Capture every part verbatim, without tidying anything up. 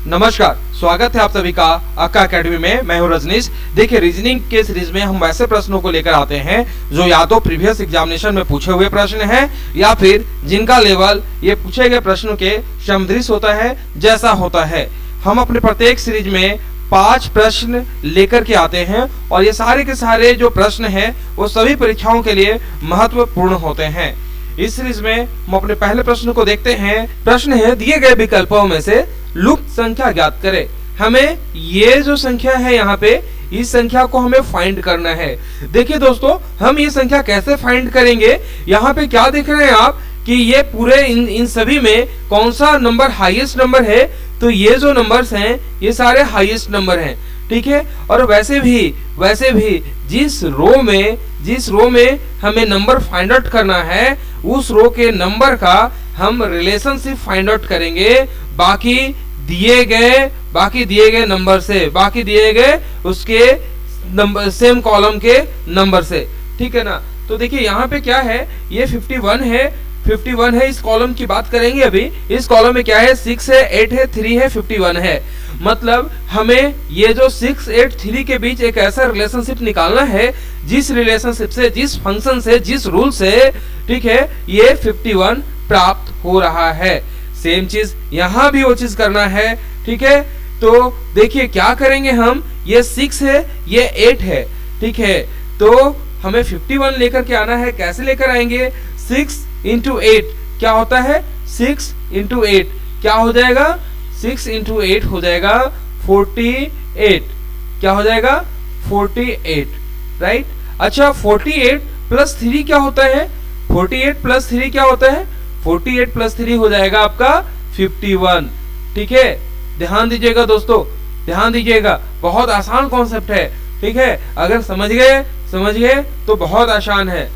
नमस्कार, स्वागत है आप सभी का अक्का अकेडमी में। मैं हूं रजनीश। देखिए, रीजनिंग के सीरीज में हम वैसे प्रश्नों को लेकर आते हैं जो या तो प्रीवियस एग्जामिनेशन में पूछे हुए प्रश्न हैं या फिर जिनका लेवल ये पूछे गए प्रश्नों के समदृश होता है, जैसा होता है। हम अपने प्रत्येक सीरीज में पांच प्रश्न लेकर के आते हैं और ये सारे के सारे जो प्रश्न हैं वो सभी परीक्षाओं के लिए महत्वपूर्ण होते हैं। इस सीरीज में हम अपने पहले प्रश्न को देखते हैं। प्रश्न है, दिए गए विकल्पों में से लुप्त संख्या ज्ञात करें। हमें ये जो संख्या है यहाँ पे, इस संख्या को हमें फाइंड करना है। देखिए दोस्तों, हम ये संख्या कैसे फाइंड करेंगे? यहाँ पे क्या देख रहे हैं आप कि ये पूरे इन इन सभी में कौन सा नंबर हाईएस्ट नंबर है? तो ये जो नंबर्स हैं ये सारे हाईएस्ट नंबर हैं, ठीक है। और वैसे भी वैसे भी जिस रो में जिस रो में हमें नंबर फाइंड आउट करना है, उस रो के नंबर का हम रिलेशनशिप फाइंड आउट करेंगे बाकी दिए गए बाकी दिए गए नंबर से, बाकी दिए गए उसके नंबर सेम कॉलम के नंबर से, ठीक है ना। तो देखिए यहाँ पे क्या है, ये इक्यावन है इक्यावन है। इस कॉलम की बात करेंगे अभी। इस कॉलम में क्या है, सिक्स है, एट है, थ्री है, इक्यावन है। मतलब हमें ये जो सिक्स, एट, थ्री के बीच एक ऐसा रिलेशनशिप निकालना है जिस रिलेशनशिप से, जिस फंक्शन से, जिस रूल से, ठीक है, ये इक्यावन प्राप्त हो रहा है। सेम चीज यहाँ भी वो चीज करना है, ठीक है। तो देखिए क्या करेंगे हम, ये सिक्स है, ये एट है, ठीक है। तो हमें इक्यावन लेकर के आना है। कैसे लेकर आएंगे? सिक्स इंटू एट क्या होता है? सिक्स इंटू एट क्या हो जाएगा? सिक्स इंटू एट हो जाएगा फोर्टी एट। क्या हो जाएगा? Forty eight, right. अच्छा, फोर्टी एट प्लस थ्री क्या होता है? फोर्टी एट प्लस थ्री क्या होता है? फोर्टी एट प्लस थ्री हो जाएगा आपका इक्यावन, ठीक है। ध्यान दीजिएगा दोस्तों, ध्यान दीजिएगा, बहुत आसान कॉन्सेप्ट है, ठीक है। अगर समझ गए समझ गए तो बहुत आसान है।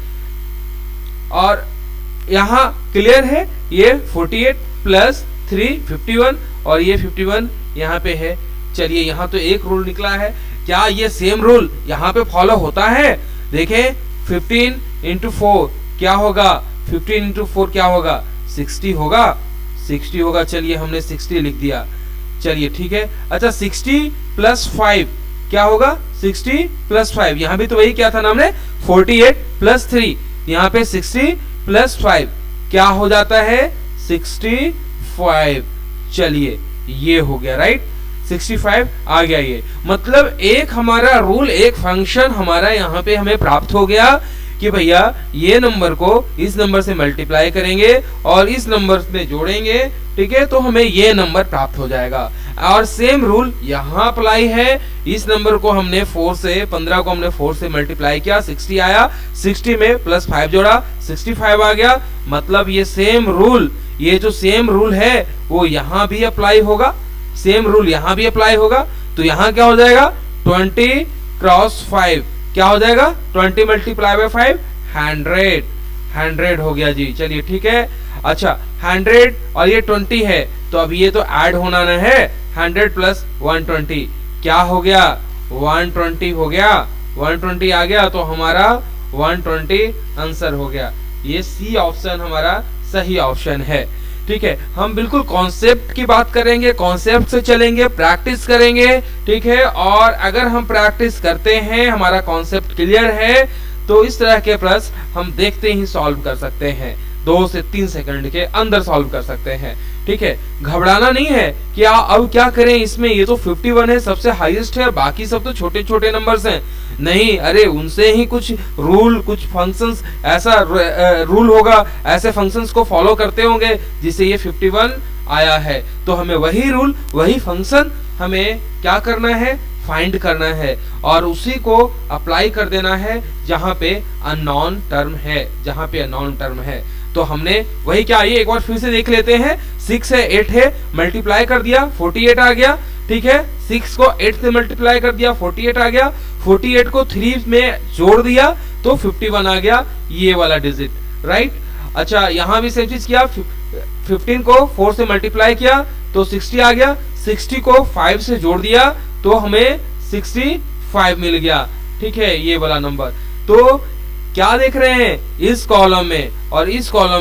और यहाँ क्लियर है, ये फोर्टी एट प्लस थ्री इक्यावन और ये इक्यावन यहाँ पे है। चलिए, यहाँ तो एक रूल निकला है। क्या ये सेम रूल यहाँ पे फॉलो होता है? देखें, फिफ्टीन इंटू फोर क्या होगा? फिफ्टीन इंटू फोर क्या होगा? सिक्सटी होगा, सिक्सटी होगा। चलिए, हमने सिक्सटी लिख दिया। चलिए, ठीक है। अच्छा, सिक्सटी प्लस फाइव क्या होगा? सिक्सटी प्लस फाइव, यहाँ भी तो वही क्या था नाम ने, फोर्टी एट प्लस थ्री, यहाँ पे सिक्सटी प्लस फाइव क्या हो जाता है? Sixty five. चलिए, ये हो गया, राइट। सिक्सटी फाइव आ गया। ये मतलब एक हमारा रूल, एक फंक्शन हमारा यहाँ पे हमें प्राप्त हो गया कि भैया ये नंबर को इस नंबर से मल्टीप्लाई करेंगे और इस नंबर में जोड़ेंगे, ठीक है, तो हमें ये नंबर प्राप्त हो जाएगा। और सेम रूल यहाँ अप्लाई है। इस नंबर को हमने फोर से, पंद्रह को हमने फोर से मल्टीप्लाई किया, सिक्सटी आया, सिक्सटी में प्लस फाइव जोड़ा, सिक्सटी फाइव आ गया। मतलब ये सेम रूल, ये जो सेम रूल है वो यहाँ भी अप्लाई होगा, सेम रूल यहाँ भी अप्लाई होगा। तो यहाँ क्या हो जाएगा? ट्वेंटी क्रॉस फाइव क्या हो जाएगा? Twenty multiply by five, hundred. Hundred हो गया जी। चलिए, ठीक है। अच्छा, हंड्रेड और ये ट्वेंटी है, तो अब ये तो ऐड होना ना है। हंड्रेड प्लस वन ट्वेंटी क्या हो गया? वन ट्वेंटी हो गया। वन ट्वेंटी आ गया तो हमारा वन ट्वेंटी आंसर हो गया। ये सी ऑप्शन हमारा सही ऑप्शन है, ठीक है। हम बिल्कुल कॉन्सेप्ट की बात करेंगे, कॉन्सेप्ट से चलेंगे, प्रैक्टिस करेंगे, ठीक है। और अगर हम प्रैक्टिस करते हैं, हमारा कॉन्सेप्ट क्लियर है, तो इस तरह के प्रश्न हम देखते ही सॉल्व कर सकते हैं। दो से तीन सेकंड के अंदर सॉल्व कर सकते हैं, ठीक है। घबराना नहीं है कि आ, अब क्या करें इसमें, ये तो इक्यावन है, सबसे हाईएस्ट है, बाकी सब तो छोटे छोटे नंबर्स हैं। नहीं, अरे उनसे ही कुछ रूल, कुछ फंक्शंस, ऐसा रूल होगा, ऐसे फंक्शंस को फॉलो करते होंगे जिससे ये इक्यावन आया है। तो हमें वही रूल, वही फंक्शन हमें क्या करना है? फाइंड करना है और उसी को अप्लाई कर देना है जहां पे अननोन टर्म है, जहां पे अननोन टर्म है। तो हमने वही क्या, ये एक बार फिर से देख लेते हैं। सिक्स है, एट है, मल्टीप्लाई कर दिया, फोर्टी एट आ गया, ठीक है। सिक्स को एट से मल्टीप्लाई कर दिया, फोर्टी एट आ गया। फोर्टी एट को थ्री में जोड़ दिया तो इक्यावन आ गया, ये वाला डिजिट, राइट। अच्छा, यहाँ भी सेम चीज किया, फिफ्टीन को फोर से मल्टीप्लाई किया तो सिक्सटी आ गया। सिक्सटी को फाइव से जोड़ दिया तो हमें सिक्सटी फाइव मिल गया, ठीक है, ये वाला नंबर। तो क्या देख रहे हैं? इस कॉलम में और इस कॉलम में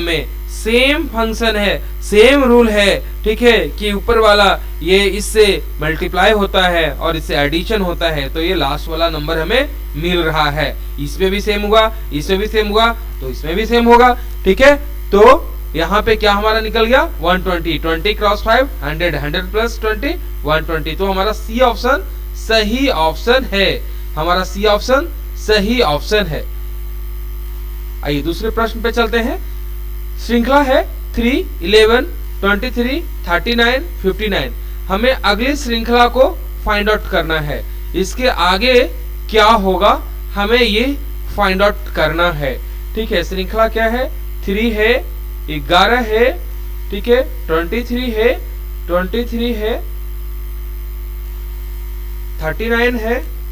सेम फंक्शन है, सेम रूल है, ठीक है, कि ऊपर वाला ये इससे मल्टीप्लाई होता है और इससे एडिशन होता है, तो ये लास्ट वाला नंबर हमें मिल रहा है। इसमें भी सेम हुआ, इसमें भी सेम हुआ, तो इसमें भी सेम होगा, ठीक है। तो यहाँ पे क्या हमारा निकल गया one twenty, twenty cross five, hundred, hundred plus twenty, one twenty. तो हमारा सी ऑप्शन सही ऑप्शन है, हमारा सी ऑप्शन सही ऑप्शन है। आइए दूसरे प्रश्न पे चलते हैं। श्रृंखला है three, eleven, twenty three, thirty nine, fifty nine. हमें अगली श्रृंखला को फाइंड आउट करना है, इसके आगे क्या होगा हमें ये फाइंड आउट करना है, ठीक है। श्रृंखला क्या है, थ्री है, ग्यारह है, ठीक है, ट्वेंटी थ्री है, ट्वेंटी थ्री है, थर्टी नाइन है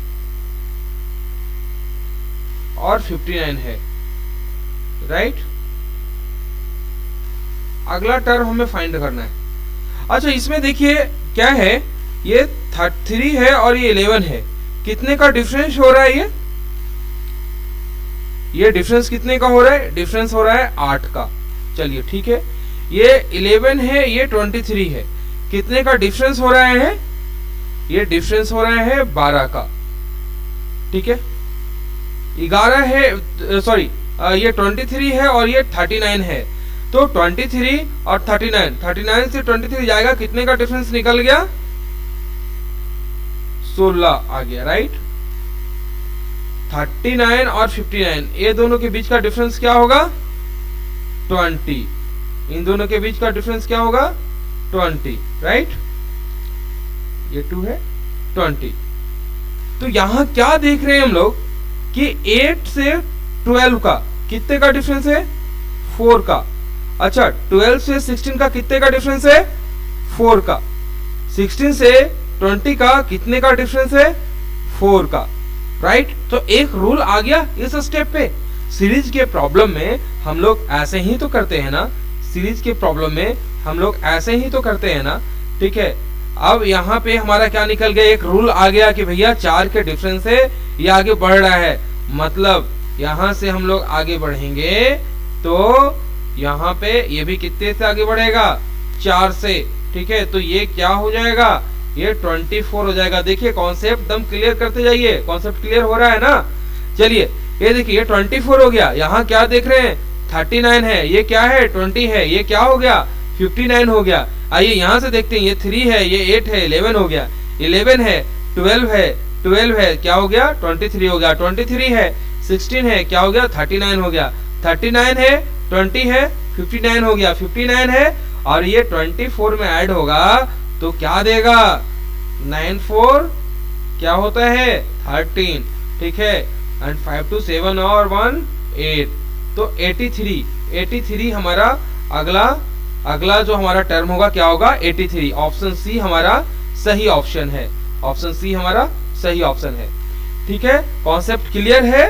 और फिफ्टी नाइन है, राइट। अगला टर्म हमें फाइंड करना है। अच्छा इसमें देखिए क्या है, ये थ्री है और ये इलेवन है, कितने का डिफरेंस हो रहा है, ये ये डिफरेंस कितने का हो रहा है, डिफरेंस हो रहा है आठ का। चलिए ठीक है, ये इलेवन है, ये ट्वेंटी थ्री है, कितने का डिफरेंस हो रहा है, ये डिफरेंस हो रहा है बारह का, ठीक है। ग्यारह है, सॉरी ये ट्वेंटी थ्री है और ये थर्टी नाइन है, तो ट्वेंटी थ्री और थर्टी नाइन, थर्टी नाइन से ट्वेंटी थ्री जाएगा, कितने का डिफरेंस निकल गया, सोलह आ गया, राइट। थर्टी नाइन और फिफ्टी नाइन, ये दोनों के बीच का डिफरेंस क्या होगा, ट्वेंटी। इन दोनों के बीच का डिफरेंस क्या होगा, ट्वेंटी, राइट। ये टू है, ट्वेंटी। तो यहां क्या देख रहे हैं हम लोग कि एट से ट्वेल्व का कितने का डिफरेंस है, फोर का। अच्छा ट्वेल्व से सिक्सटीन का कितने का डिफरेंस है, फोर का। सिक्सटीन से ट्वेंटी का कितने का डिफरेंस है, फोर का, राइट। तो एक रूल आ गया इस स्टेप पे। सीरीज के प्रॉब्लम में हम लोग ऐसे ही तो करते हैं ना, सीरीज के प्रॉब्लम में हम लोग ऐसे ही तो करते हैं ना, ठीक है। अब यहाँ पे हमारा क्या निकल गया, एक रूल आ गया कि भैया चार के डिफरेंस से ये आगे बढ़ रहा है, मतलब यहाँ से हम लोग आगे बढ़ेंगे तो यहाँ पे ये भी कितने से आगे बढ़ेगा, चार से, ठीक है। तो ये क्या हो जाएगा, ये ट्वेंटी फोर हो जाएगा। देखिए कॉन्सेप्ट एकदम क्लियर करते जाइए, कॉन्सेप्ट क्लियर हो रहा है ना। चलिए ये देखिए, ये ट्वेंटी फोर हो गया, यहाँ क्या देख रहे हैं, थर्टी नाइन है, ये क्या है, ट्वेंटी है, ये क्या हो गया, फिफ्टी नाइन हो गया। आइए यहाँ से देखते हैं, ये थ्री है, ये एट है, इलेवन हो गया, इलेवन है, ट्वेल्व है, ट्वेल्व है, क्या हो गया, ट्वेंटी थ्री हो गया, ट्वेंटी थ्री है, सिक्सटीन है, क्या हो गया, थर्टी नाइन हो गया, थर्टी नाइन है, ट्वेंटी है, फिफ्टी नाइन हो गया, फिफ्टी नाइन है, और ये ट्वेंटी फोर में ऐड होगा तो क्या देगा, नाइन फोर क्या होता है, थर्टीन, ठीक है। एंड फाइव टू सेवन और वन एट, तो एटी थ्री, एटी थ्री हमारा अगला अगला जो हमारा टर्म होगा क्या होगा, एटी थ्री। ऑप्शन सी हमारा सही ऑप्शन है, ऑप्शन सी हमारा सही ऑप्शन है, ठीक है। कॉन्सेप्ट क्लियर है।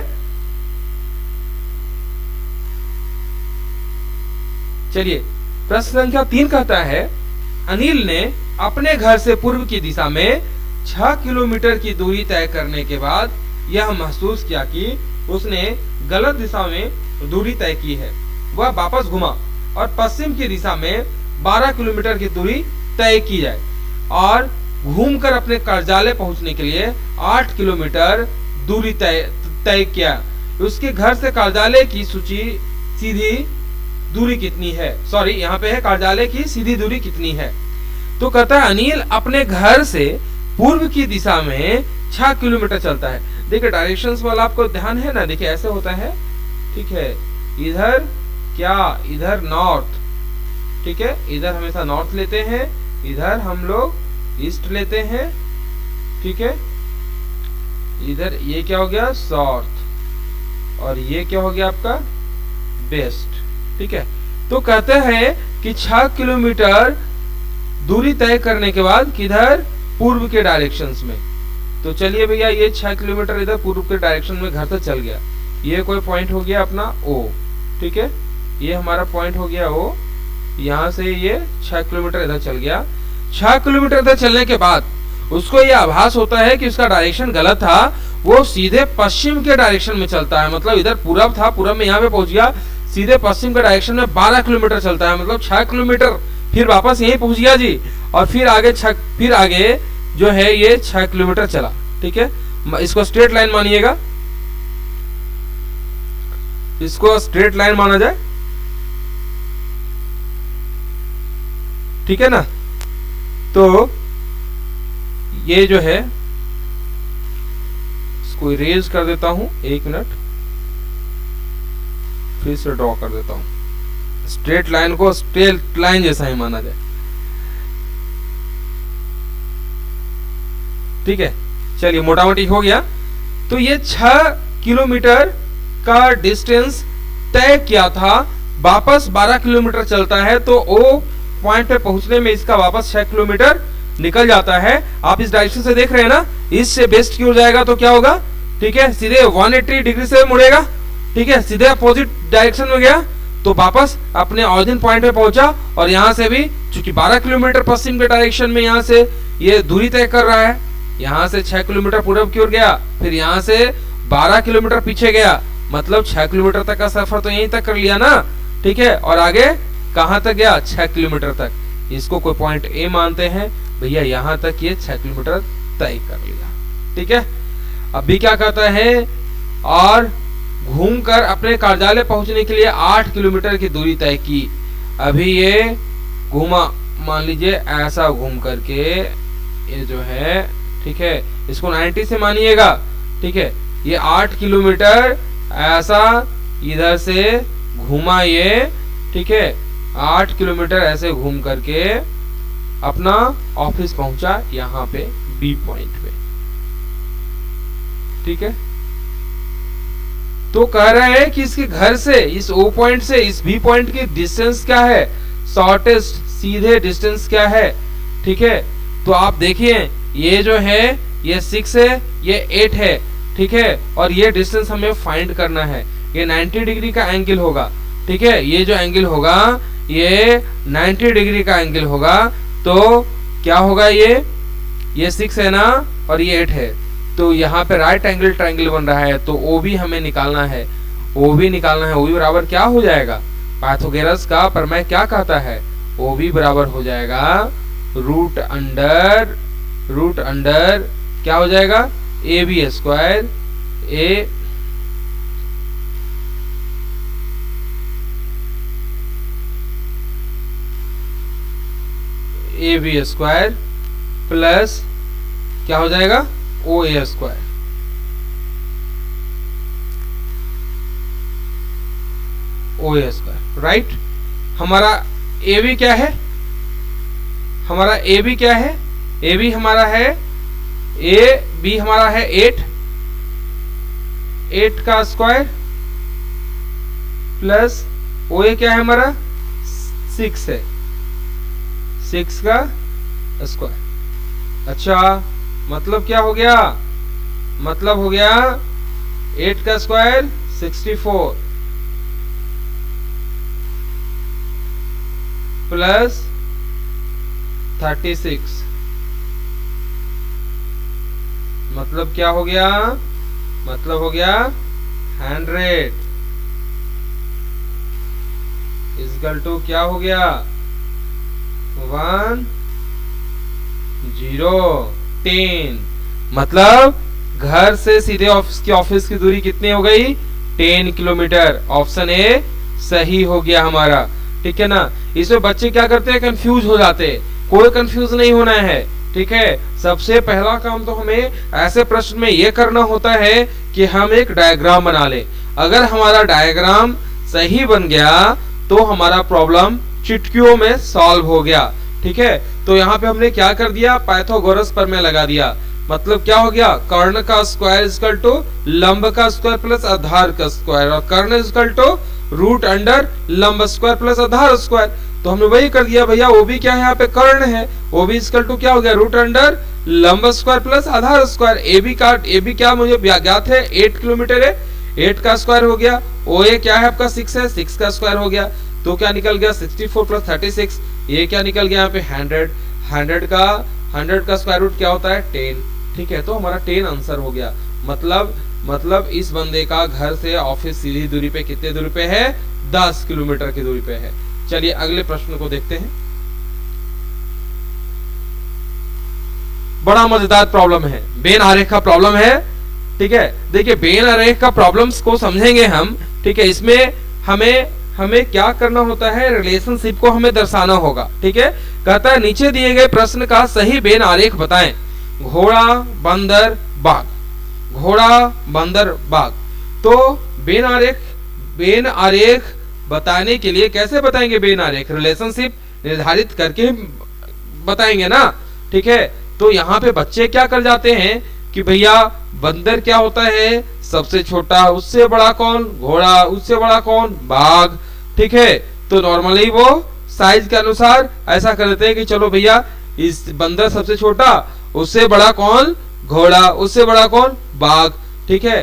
चलिए प्रश्न संख्या तीन कहता है, अनिल ने अपने घर से पूर्व की दिशा में छह किलोमीटर की दूरी तय करने के बाद यह महसूस किया कि उसने गलत दिशा में दूरी तय की है। वह वापस घुमा और पश्चिम की दिशा में बारह किलोमीटर की दूरी तय की जाए और घूमकर अपने कार्यालय पहुंचने के लिए आठ किलोमीटर दूरी तय तय किया। उसके घर से कार्यालय की सूची सीधी दूरी कितनी है, सॉरी यहाँ पे है कार्यालय की सीधी दूरी कितनी है। तो कहता है अनिल अपने घर से पूर्व की दिशा में छह किलोमीटर चलता है। देखिए डायरेक्शंस वाला आपको ध्यान है ना, देखिए ऐसे होता है, ठीक है। इधर क्या, इधर नॉर्थ, ठीक है, इधर हमेशा नॉर्थ लेते हैं, इधर हम लोग ईस्ट लेते हैं, ठीक है। इधर ये क्या हो गया, साउथ, और ये क्या हो गया आपका वेस्ट, ठीक है। तो कहते हैं कि छह किलोमीटर दूरी तय करने के बाद किधर, पूर्व के डायरेक्शंस में। तो चलिए भैया ये छह किलोमीटर इधर पूर्व के डायरेक्शन में घर से चल गया। ये कोई पॉइंट हो गया अपना ओ, ठीक है, ये हमारा पॉइंट हो गया ओ। यहाँ से ये छह किलोमीटर इधर चल गया। छह किलोमीटर इधर चलने के बाद उसको ये आभास होता है कि उसका डायरेक्शन गलत था, वो सीधे पश्चिम के डायरेक्शन में चलता है। मतलब इधर पूरब था, पूरब में यहाँ पे पहुंच गया, सीधे पश्चिम के डायरेक्शन में बारह किलोमीटर चलता है, मतलब छह किलोमीटर, फिर वापस यहीं पहुंच गया जी, और फिर आगे छह फिर आगे जो है ये छह किलोमीटर चला। ठीक है, इसको स्ट्रेट लाइन मानिएगा, इसको स्ट्रेट लाइन माना जाए। ठीक है ना, तो ये जो है इसको इरेज कर देता हूं, एक मिनट, फिर से ड्रॉ कर देता हूं। स्ट्रेट लाइन को स्ट्रेट लाइन जैसा ही माना जाए। ठीक है, चलिए मोटा मोटी हो गया। तो ये छह किलोमीटर का डिस्टेंस तय किया था, वापस बारह किलोमीटर चलता है, तो ओ पॉइंट पे पहुंचने में इसका वापस छह किलोमीटर निकल जाता है। आप इस डायरेक्शन से देख रहे हैं ना, इससे वेस्ट की ओर जाएगा तो क्या होगा, ठीक है, सीधे एक सौ अस्सी डिग्री से मुड़ेगा। ठीक है, सीधे अपोजिट डायरेक्शन में गया तो वापस अपने ऑरिजिन पॉइंट पे पहुंचा, और यहां से भी चूंकि बारह किलोमीटर पश्चिम के डायरेक्शन में यहां से ये दूरी तय कर रहा है, यहां से छह किलोमीटर पूर्व की ओर गया, फिर यहां से बारह किलोमीटर पीछे गया, मतलब छह किलोमीटर तक का सफर तो यहीं तक कर लिया ना। ठीक है, और आगे कहां तक गया, छह किलोमीटर तक। इसको कोई पॉइंट ए मानते हैं भैया, यहां तक ये छह किलोमीटर तय कर लिया। ठीक है, अभी क्या कहता है, और घूमकर अपने कार्यालय पहुंचने के लिए आठ किलोमीटर की दूरी तय की। अभी ये घूमा, मान लीजिए ऐसा घूम करके ये जो है, ठीक है, इसको नब्बे से मानिएगा। ठीक है, ये आठ किलोमीटर ऐसा इधर से घूमा ये, ठीक है, आठ किलोमीटर ऐसे घूम करके अपना ऑफिस पहुंचा यहाँ पे बी पॉइंट पे। ठीक है, तो कह रहे हैं कि इसके घर से, इस ओ पॉइंट से इस बी पॉइंट की डिस्टेंस क्या है, शॉर्टेस्ट सीधे डिस्टेंस क्या है। ठीक है, तो आप देखिए ये जो है ये सिक्स है, ये एट है। ठीक है, और ये डिस्टेंस हमें फाइंड करना है। ये नब्बे डिग्री का एंगल होगा। ठीक है, ये जो एंगल होगा ये नब्बे डिग्री का एंगल होगा, तो क्या होगा, ये ये सिक्स है ना, और ये एट है, तो यहाँ पे राइट एंगल ट्रायंगल बन रहा है, तो ओ बी हमें निकालना है। ओ बी निकालना है, ओ बी बराबर क्या हो जाएगा, पाइथागोरस का प्रमेय क्या कहता है, ओ बी बराबर हो जाएगा रूट अंडर रूट अंडर क्या हो जाएगा, A B square, A A B square plus क्या हो जाएगा, O A square. O A square, right. हमारा ए बी क्या है, हमारा ए बी क्या है, ए बी हमारा है, ए बी हमारा है एट, एट का स्क्वायर प्लस ओ ए क्या है हमारा, सिक्स है, सिक्स का स्क्वायर। अच्छा, मतलब क्या हो गया, मतलब हो गया एट का square sixty four plus thirty six, मतलब क्या हो गया, मतलब हो गया हंड्रेड इक्वल टू क्या हो गया, वन जीरो टेन। मतलब घर से सीधे ऑफिस की ऑफिस की दूरी कितनी हो गई, टेन किलोमीटर। ऑप्शन ए सही हो गया हमारा। ठीक है ना, इसमें बच्चे क्या करते हैं, कंफ्यूज हो जाते हैं। कोई कंफ्यूज नहीं होना है। ठीक है, सबसे पहला काम तो हमें ऐसे प्रश्न में यह करना होता है कि हम एक डायग्राम बना ले। अगर हमारा डायग्राम सही बन गया तो हमारा प्रॉब्लम चुटकियों में सॉल्व हो गया। ठीक है, तो यहाँ पे हमने क्या कर दिया, पाइथागोरस प्रमेय लगा दिया। मतलब क्या हो गया, कर्ण का स्क्वायर इक्वल टू लंब का स्क्वायर प्लस आधार का स्क्वायर, और कर्ण इक्वल टू रूट अंडर लंब स्क्वायर प्लस आधार स्क्वायर। तो हमने वही कर दिया भैया। वो भी क्या है, यहाँ पे कर्ण है, वो भी इक्वल टू क्या हो गया, रूट अंडर लंब स्क्वायर प्लस आधार स्क्वायर। ए बी का ए बी क्या मुझे ज्ञात है, एट किलोमीटर है, एट का स्क्वायर हो गया। ओ ए क्या है आपका, सिक्स है, सिक्स का स्क्वायर हो गया। तो क्या निकल गया, sixty four plus thirty six. ये क्या निकल गया यहाँ पे, हंड्रेड। हंड्रेड का हंड्रेड का स्क्वायर रूट क्या होता है, टेन। ठीक है, तो हमारा टेन आंसर हो गया। मतलब मतलब इस बंदे का घर से ऑफिस सीधी दूरी पे कितने दूरी पे है, दस किलोमीटर की दूरी पे है। चलिए अगले प्रश्न को देखते हैं। बड़ा मजेदार प्रॉब्लम है, बेन आरेख का प्रॉब्लम है। ठीक है, देखिए बेन आरेख का प्रॉब्लम्स को समझेंगे हम। ठीक है, इसमें हमें हमें क्या करना होता है, रिलेशनशिप को हमें दर्शाना होगा। ठीक है, कहता है नीचे दिए गए प्रश्न का सही बेन आरेख बताएं। घोड़ा, बंदर, बाघ। घोड़ा, बंदर, बाघ। तो बेन आरेख बेन आरेख बताने के लिए कैसे बताएंगे बेन आरेख, रिलेशनशिप निर्धारित करके बताएंगे ना। ठीक है, तो यहाँ पे बच्चे क्या कर जाते हैं कि भैया बंदर क्या होता है, सबसे छोटा, उससे बड़ा कौन, घोड़ा, उससे बड़ा कौन, बाघ। ठीक है, तो नॉर्मली वो साइज के अनुसार ऐसा कर देते हैं कि चलो भैया इस बंदर सबसे छोटा, उससे बड़ा कौन, घोड़ा, उससे बड़ा कौन, बाघ। ठीक है,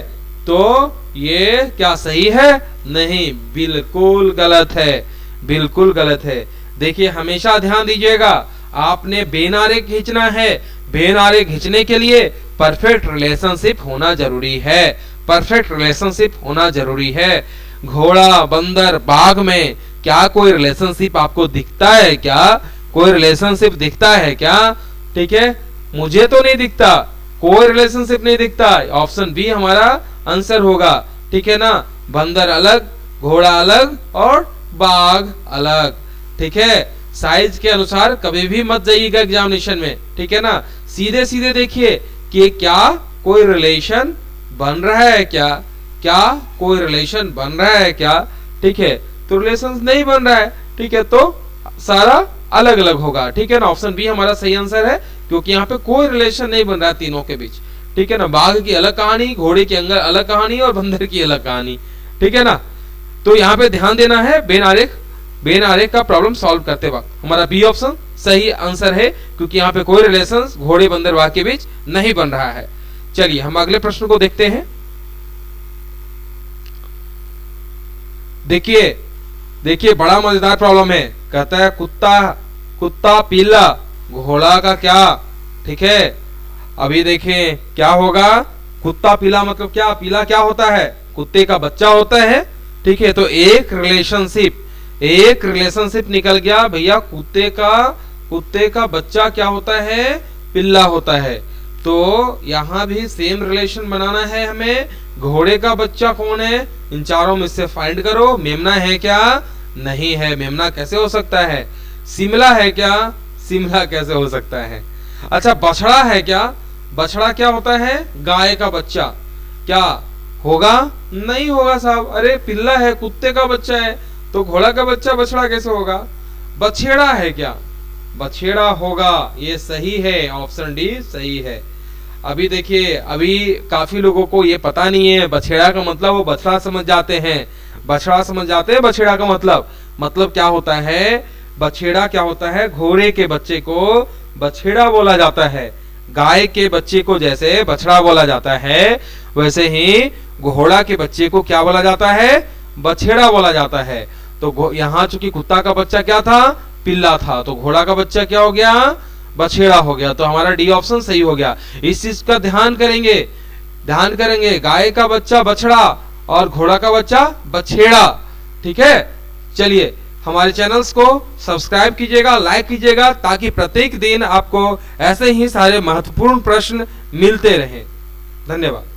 तो ये क्या सही है, नहीं, बिल्कुल गलत है, बिल्कुल गलत है। देखिए हमेशा ध्यान दीजिएगा, आपने बेन आरेख खींचना है, बेन आरेख खींचने के लिए परफेक्ट रिलेशनशिप होना जरूरी है, परफेक्ट रिलेशनशिप होना जरूरी है। घोड़ा, बंदर, बाघ में क्या कोई रिलेशनशिप आपको दिखता है क्या, कोई रिलेशनशिप दिखता है क्या? ठीक है, मुझे तो नहीं दिखता, कोई रिलेशनशिप नहीं दिखता। ऑप्शन बी हमारा आंसर होगा। ठीक है ना, बंदर अलग, घोड़ा अलग और बाघ अलग। ठीक है, साइज के अनुसार कभी भी मत जाइएगा एग्जामिनेशन में। ठीक है ना, सीधे सीधे देखिए कि क्या कोई रिलेशन बन रहा है क्या, क्या कोई रिलेशन बन रहा है क्या। ठीक है, तो रिलेशन नहीं बन रहा है, ठीक है, तो सारा अलग अलग होगा। ठीक है ना, ऑप्शन बी हमारा सही आंसर है, क्योंकि यहाँ पे कोई रिलेशन नहीं बन रहा है तीनों के बीच। ठीक है ना, बाघ की अलग कहानी, घोड़े की अंदर अलग कहानी और बंदर की अलग कहानी। ठीक है ना, तो यहाँ पे ध्यान देना है, बेन आरेख बेन आरेख का प्रॉब्लम सॉल्व करते वक्त हमारा बी ऑप्शन सही आंसर है, क्योंकि यहाँ पे कोई रिलेशन घोड़े, बंदर, बाघ के बीच नहीं बन रहा है। चलिए हम अगले प्रश्न को देखते हैं। देखिए देखिए बड़ा मजेदार प्रॉब्लम है, कहता है कुत्ता कुत्ता पीला, घोड़ा का क्या। ठीक है, अभी देखें क्या होगा, कुत्ता पीला मतलब क्या, पीला क्या होता है, कुत्ते का बच्चा होता है। ठीक है, तो एक रिलेशनशिप एक रिलेशनशिप निकल गया भैया, कुत्ते का कुत्ते का बच्चा क्या होता है, पिल्ला होता है। तो यहाँ भी सेम रिलेशन बनाना है हमें। घोड़े का बच्चा कौन है, इन चारों में से फाइंड करो। मेमना है क्या, नहीं है, मेमना कैसे हो सकता है। शिमला है क्या, शिमला कैसे हो सकता है। अच्छा, बछड़ा है क्या, बछड़ा क्या होता है, गाय का बच्चा, क्या होगा, नहीं होगा साहब। अरे पिल्ला है, कुत्ते का बच्चा है, तो घोड़ा का बच्चा बछड़ा कैसे होगा। बछेड़ा है क्या, बछेड़ा होगा, ये सही है, ऑप्शन डी सही है। अभी देखिए, अभी काफी लोगों को ये पता नहीं है, बछेड़ा का मतलब वो बछड़ा समझ जाते हैं, बछड़ा समझ जाते हैं बछेड़ा का मतलब मतलब क्या होता है, बछेड़ा क्या होता है, घोड़े के बच्चे को बछेड़ा बोला जाता है। गाय के बच्चे को जैसे बछड़ा बोला जाता है, वैसे ही घोड़ा के बच्चे को क्या बोला जाता है, बछेड़ा बोला जाता है। तो यहाँ चूंकि कुत्ता का बच्चा क्या था, पिल्ला था, तो घोड़ा का बच्चा क्या हो गया, बछेड़ा हो गया। तो हमारा डी ऑप्शन सही हो गया। इस चीज का ध्यान करेंगे ध्यान करेंगे गाय का बच्चा बछड़ा और घोड़ा का बच्चा बछेड़ा। ठीक है, चलिए हमारे चैनल्स को सब्सक्राइब कीजिएगा, लाइक कीजिएगा, ताकि प्रत्येक दिन आपको ऐसे ही सारे महत्वपूर्ण प्रश्न मिलते रहें। धन्यवाद।